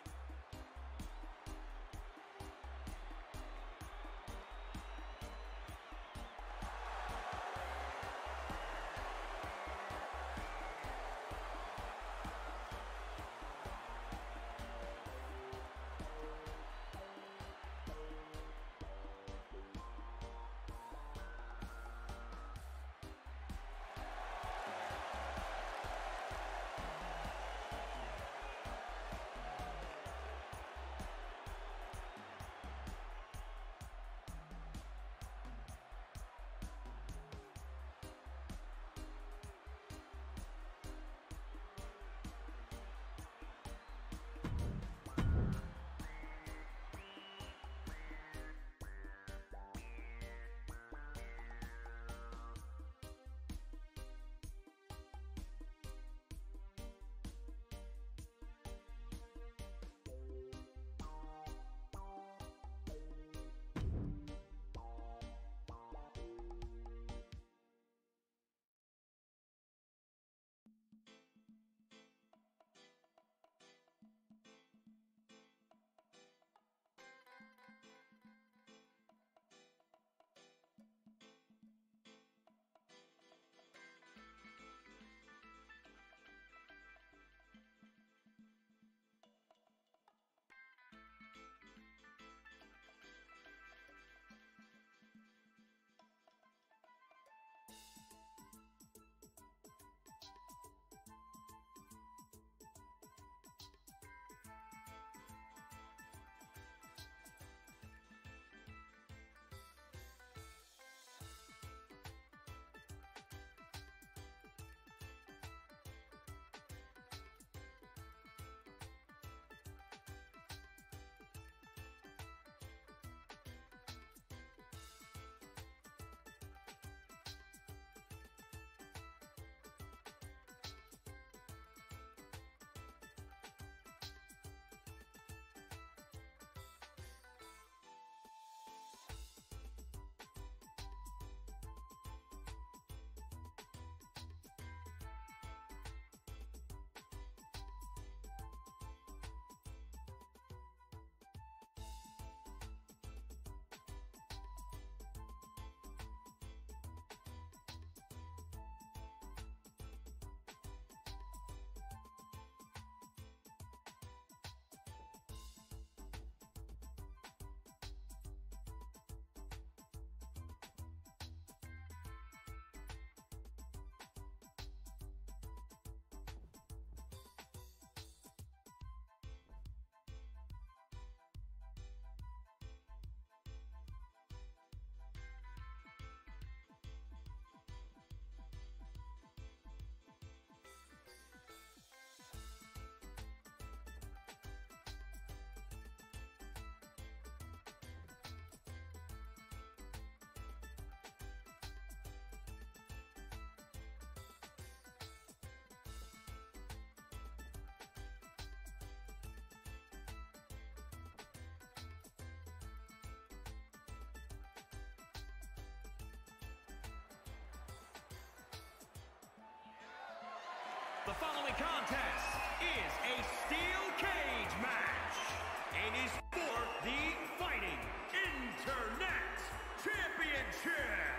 The following contest is a steel cage match and is for the Fighting Internet Championship.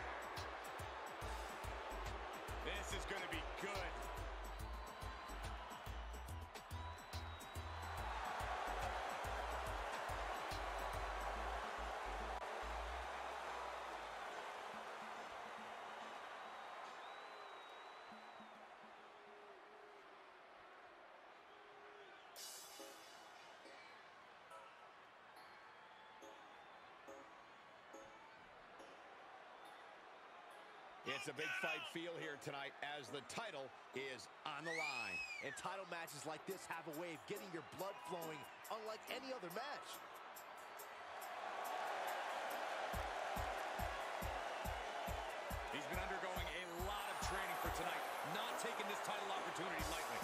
This is going to be good. It's a big fight feel here tonight as the title is on the line. And title matches like this have a way of getting your blood flowing unlike any other match. He's been undergoing a lot of training for tonight, not taking this title opportunity lightly.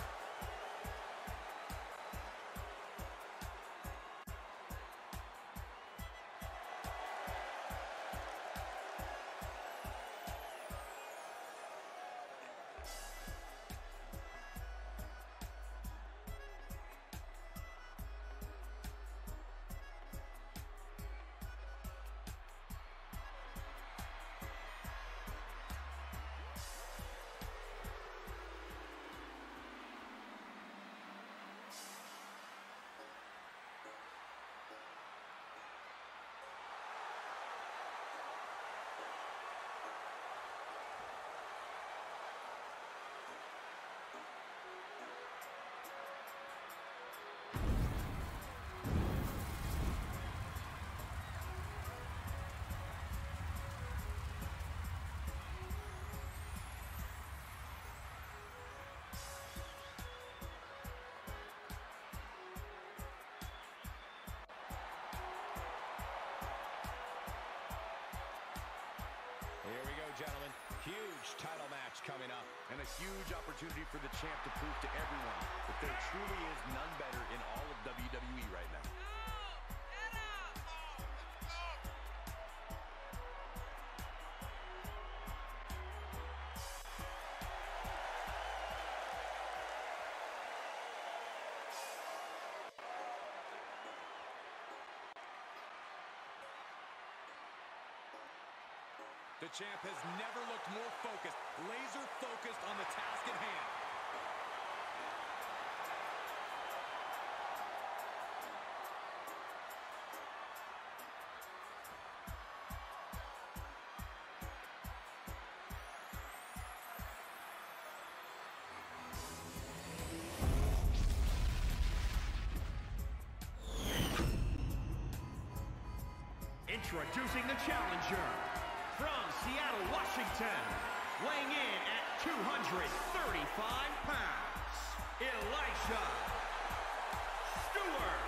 Here we go, gentlemen. Huge title match coming up. And a huge opportunity for the champ to prove to everyone that there truly is none better in all of W W E right now. The champ has never looked more focused, laser focused on the task at hand. Introducing the challenger from Seattle, Washington, weighing in at two hundred thirty-five pounds, Elisha Stewart.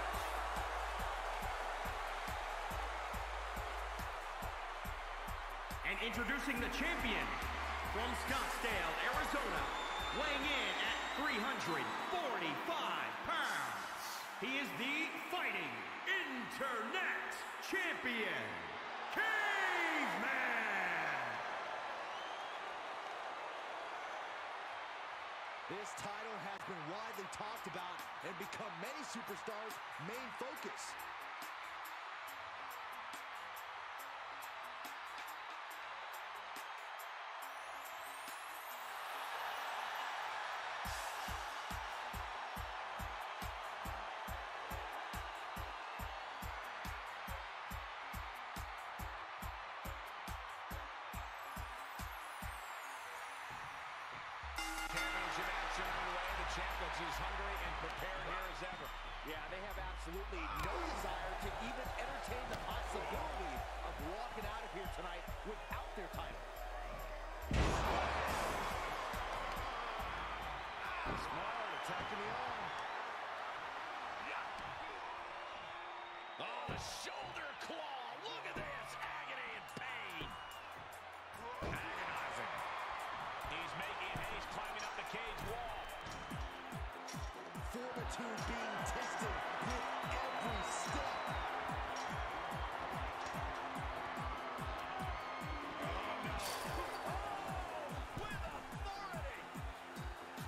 And introducing the champion from Scottsdale, Arizona, weighing in at three hundred forty-five pounds. He is the Fighting Internet Champion, Caveman. This title has been widely talked about and become many superstars' main focus. Champ looks as hungry and prepared here as ever. Yeah, they have absolutely no desire to even entertain the possibility of walking out of here tonight without their title. Smart, attacking the arm. Oh, the shoulder claw. Look at this. Agony and pain. Agonizing. He's making haste, climbing up the cage wall. Fortitude being tested with every step. Oh, no. Oh, with authority.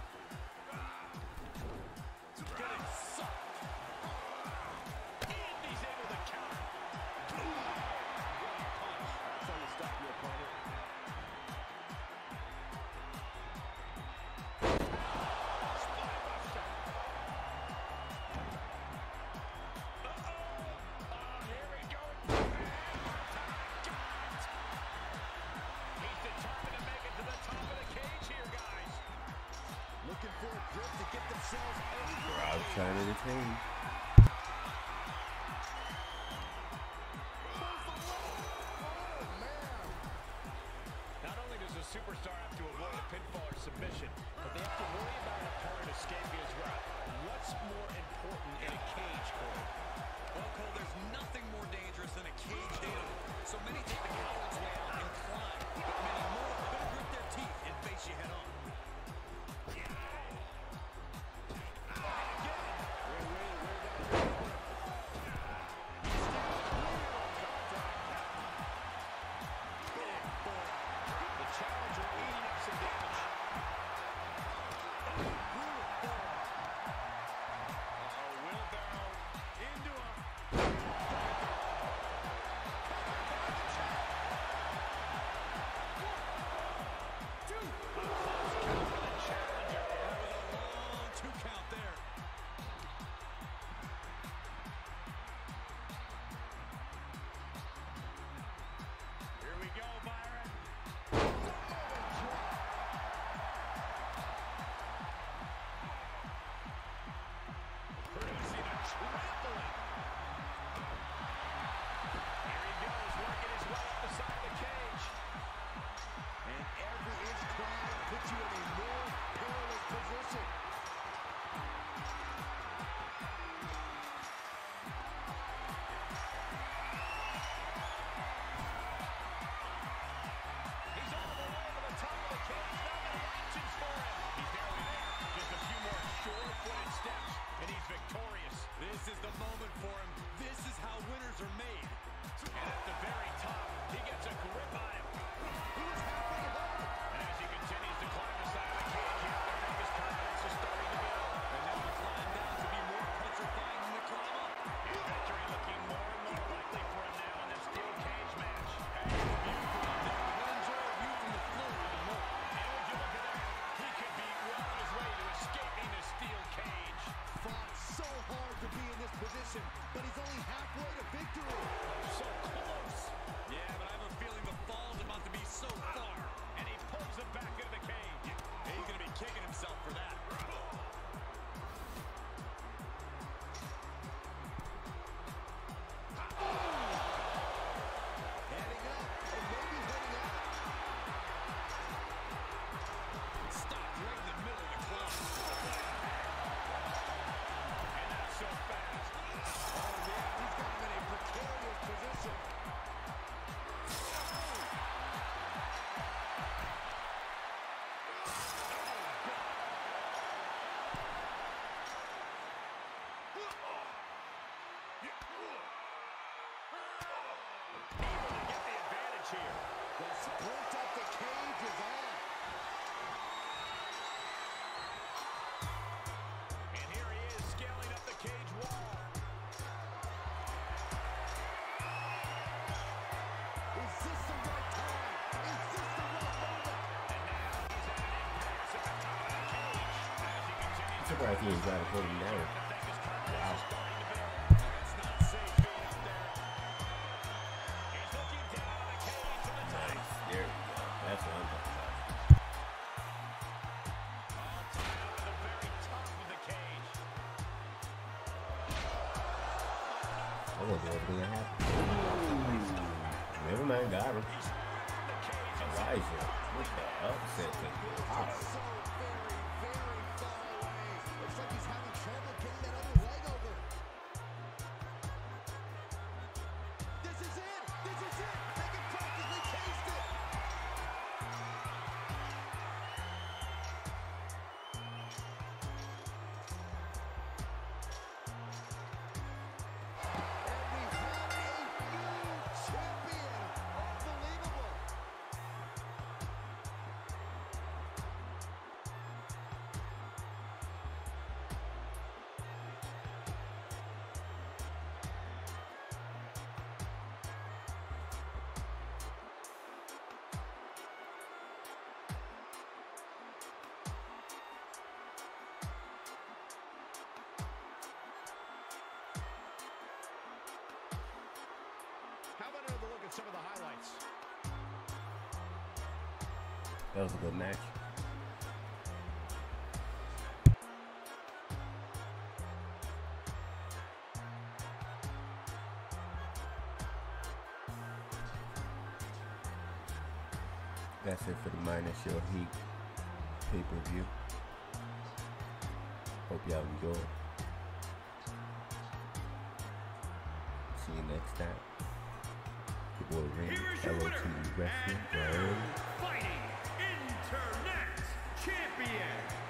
looking for a grip to get themselves over. Crowd trying to retain. Not only does a superstar have to avoid a pinfall or submission, but they have to worry about an opponent escaping as well. What's more important in a cage, Cole? Well, Cole, there's nothing more dangerous than a caged animal. So many take the coward's way out and climb, but many more are going to grit their teeth and face you head on. This is the moment for him. This is how winners are made. And at the very top, he gets a grip on him. He was halfway home. And as he continues to climb the side of the cage, you have to think his confidence is starting to build. And now the climb down to be more petrifying than the climb up. His victory looking more and more likely for him now in this steel cage match. Hey, the view from up there. We'll enjoy a view from the floor even more. And would you look at that? He could be well on his way to escaping the steel cage. Fought so hard to be in this position, but he's only halfway to victory. So close. Yeah, but I have a feeling the fall's about to be so far. And he pulls him back into the cage. He's going to be kicking himself for that. Heading up, or maybe heading out. Stop right in the middle of the climb. And not so fast. Oh, yeah, he's got him in a precarious position. Able to get the advantage here. The sprint up the cage is on. And here he is scaling up the cage wall. Is this the right time? Is this the right moment? And now he's at an impasse at the top of the cage. As he continues I'm surprised he ain't trying to put him down. to think his confidence is starting to build. It's not safe being up there. He's looking down on the cage from the top. Nice. There we go. That's what I'm talking about. All tied up at the very top of the cage. I wonder what's gonna happen. Never mind, got him. Elijah with the upset to the top. So very, very far away. Looks like he's having trouble getting that other leg over. This is it. This is it. They can practically taste it. And we have a new champion. Unbelievable. How about another look at some of the highlights? That was a good match. That's it for the Minor Show Heat pay-per-view. Hope y'all enjoy. See you next time. Your boy Ring, L O T E Wrestling. Fighting Internet Champion,